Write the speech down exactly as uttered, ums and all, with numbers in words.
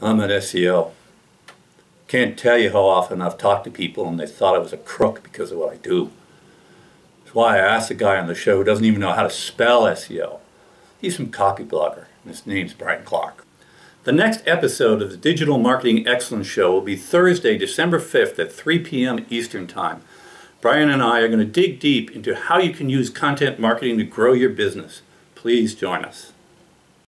I'm an S E O. Can't tell you how often I've talked to people and they thought I was a crook because of what I do. That's why I asked a guy on the show who doesn't even know how to spell S E O. He's from Copyblogger, and his name's Brian Clark. The next episode of the Digital Marketing Excellence Show will be Thursday, December fifth at three p m Eastern Time. Brian and I are going to dig deep into how you can use content marketing to grow your business. Please join us.